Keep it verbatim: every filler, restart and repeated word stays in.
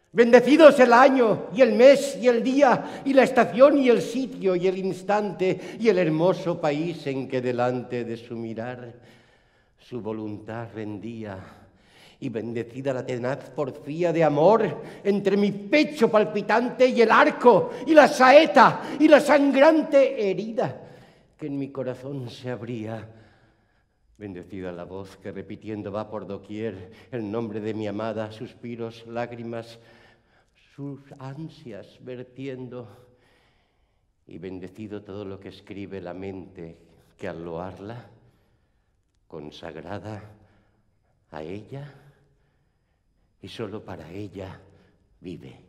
Bendecidos el año y el mes y el día y la estación y el sitio y el instante y el hermoso país en que delante de su mirar su voluntad rendía. Y bendecida la tenaz porfía de amor entre mi pecho palpitante y el arco y la saeta y la sangrante herida que en mi corazón se abría. Bendecida la voz que repitiendo va por doquier el nombre de mi amada, suspiros, lágrimas, sus ansias vertiendo. Y bendecido todo lo que escribe la mente que al loarla, consagrada a ella y solo para ella vive.